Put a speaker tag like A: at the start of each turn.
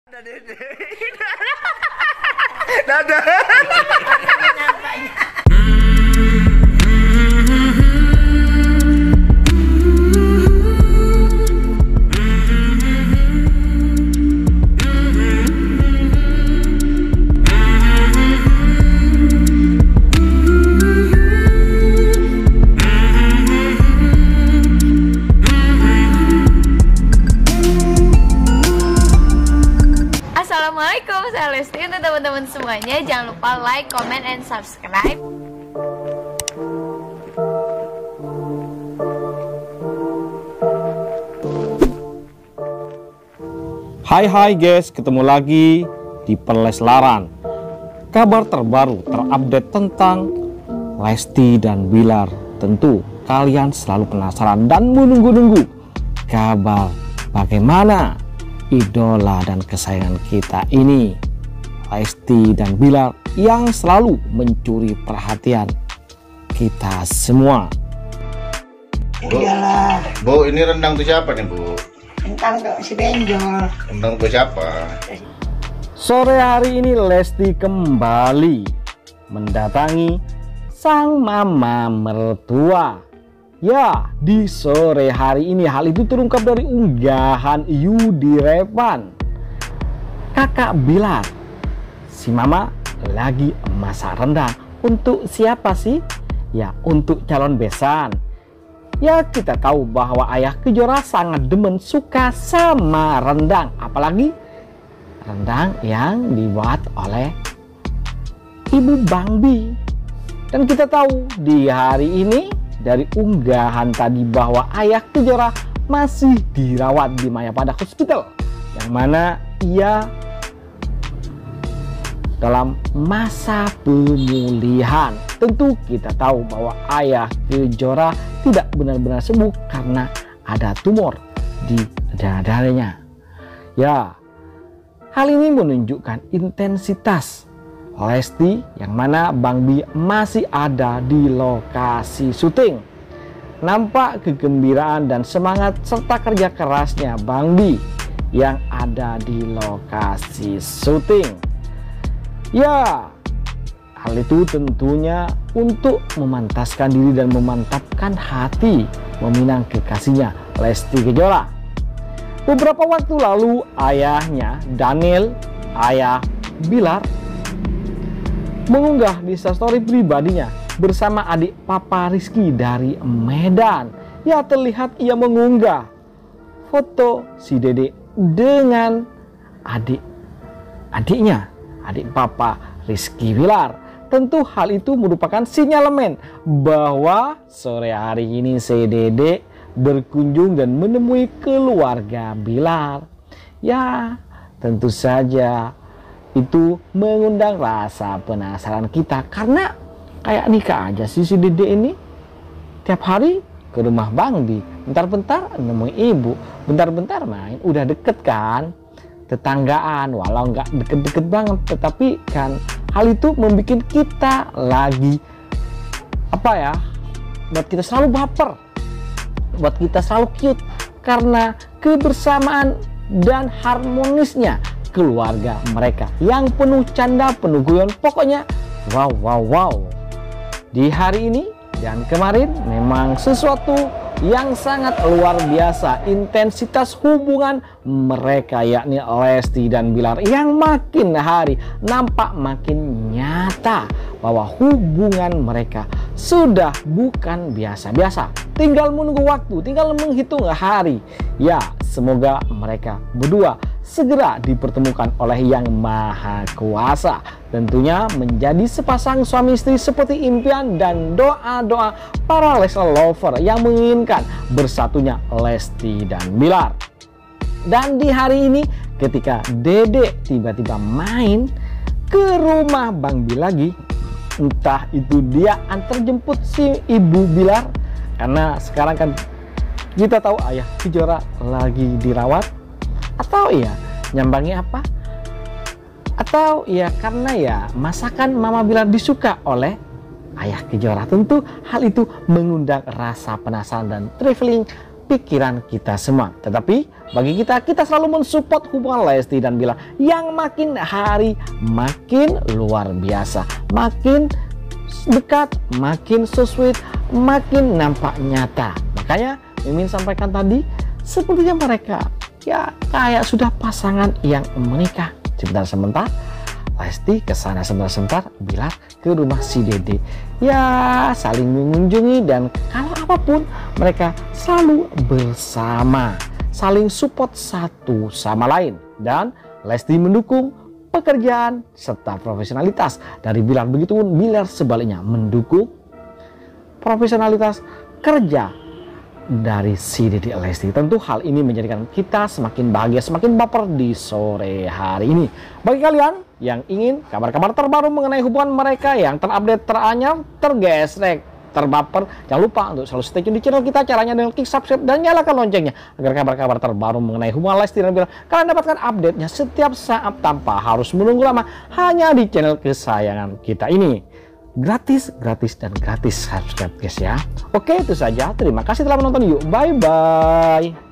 A: Dadah.
B: Assalamualaikum, saya Lesti. Untuk teman-teman semuanya, jangan lupa like, comment, and subscribe.
C: Hai guys, ketemu lagi di Perleslaran. Kabar terbaru terupdate tentang Lesti dan Bilar. Tentu kalian selalu penasaran dan menunggu-nunggu kabar bagaimana idola dan kesayangan kita ini, Lesti dan Bilar, yang selalu mencuri perhatian kita semua.
D: Iyalah,
A: Bu, ini rendang tuh siapa nih, Bu?
D: tentang tuh si Benjol.
A: Rendang tuh siapa?
C: Sore hari ini Lesti kembali mendatangi sang mama mertua. Ya, di sore hari ini hal itu terungkap dari unggahan Yudi Revan, kakak Bilar. Si mama lagi masak rendang. Untuk siapa sih? Ya, untuk calon besan. Ya, kita tahu bahwa ayah Kejora sangat demen suka sama rendang, apalagi rendang yang dibuat oleh Ibu Bang Bi. Dan kita tahu di hari ini dari unggahan tadi bahwa ayah Kejora masih dirawat di Mayapada Hospital, yang mana ia dalam masa pemulihan. Tentu kita tahu bahwa ayah Kejora tidak benar-benar sembuh karena ada tumor di dadanya. Ya, hal ini menunjukkan intensitas Lesti, yang mana Bang Bi masih ada di lokasi syuting. Nampak kegembiraan dan semangat serta kerja kerasnya Bang Bi yang ada di lokasi syuting. Ya, hal itu tentunya untuk memantaskan diri dan memantapkan hati meminang kekasihnya Lesti Kejora. Beberapa waktu lalu ayahnya Daniel, ayah Bilar, mengunggah di story pribadinya bersama adik papa Rizky dari Medan. Ya, terlihat ia mengunggah foto si Dede dengan adiknya, adik papa Rizky Bilar. Tentu hal itu merupakan sinyalemen bahwa sore hari ini si Dede berkunjung dan menemui keluarga Bilar. Ya, tentu saja itu mengundang rasa penasaran kita, karena kayak nikah aja sih si Dede ini. Tiap hari ke rumah Bang Bi, bentar-bentar nemuin ibu, bentar-bentar main, udah deket kan, tetanggaan, walau nggak deket-deket banget, tetapi kan hal itu membuat kita lagi buat kita selalu baper, buat kita selalu cute karena kebersamaan dan harmonisnya keluarga mereka yang penuh canda, penuh guyon, pokoknya wow. Di hari ini dan kemarin memang sesuatu yang sangat luar biasa, intensitas hubungan mereka yakni Lesti dan Bilar yang makin hari nampak makin nyata bahwa hubungan mereka sudah bukan biasa-biasa. Tinggal menunggu waktu, tinggal menghitung hari. Ya, semoga mereka berdua segera dipertemukan oleh Yang Maha Kuasa. Tentunya menjadi sepasang suami istri seperti impian dan doa-doa para Leslar lover yang menginginkan bersatunya Lesti dan Bilar. Dan di hari ini ketika Dede tiba-tiba main ke rumah Bang Bi lagi, entah itu dia antar jemput si Ibu Bilar, karena sekarang kan kita tahu ayah Kejora lagi dirawat, atau ya nyambangi apa, atau ya karena ya masakan Mama Bilar disuka oleh ayah Kejora. Tentu hal itu mengundang rasa penasaran dan traveling pikiran kita semua. Tetapi bagi kita selalu mensupport hubungan Lesti dan Bilar yang makin hari makin luar biasa, makin dekat, makin so sweet, makin nampak nyata. Makanya Mimin sampaikan tadi, sepertinya mereka ya kayak sudah pasangan yang menikah. Sebentar-sebentar Lesti ke sana, sebentar-sebentar Bilar ke rumah si Dede. Ya, saling mengunjungi dan kalau apapun mereka selalu bersama, saling support satu sama lain. Dan Lesti mendukung pekerjaan serta profesionalitas dari Bilar. Begitupun Bilar sebaliknya mendukung profesionalitas kerja dari si Dede Lesti. Tentu hal ini menjadikan kita semakin bahagia, semakin baper di sore hari ini. Bagi kalian yang ingin kabar-kabar terbaru mengenai hubungan mereka yang terupdate, teranyar, tergesrek, terbaper, jangan lupa untuk selalu stay tune di channel kita. Caranya dengan klik subscribe dan nyalakan loncengnya agar kabar-kabar terbaru mengenai hubungan Lesti dan Bilar kalian dapatkan update-nya setiap saat tanpa harus menunggu lama hanya di channel kesayangan kita ini. Gratis dan gratis subscribe guys ya. Oke, itu saja. Terima kasih telah menonton. Yuk, bye bye.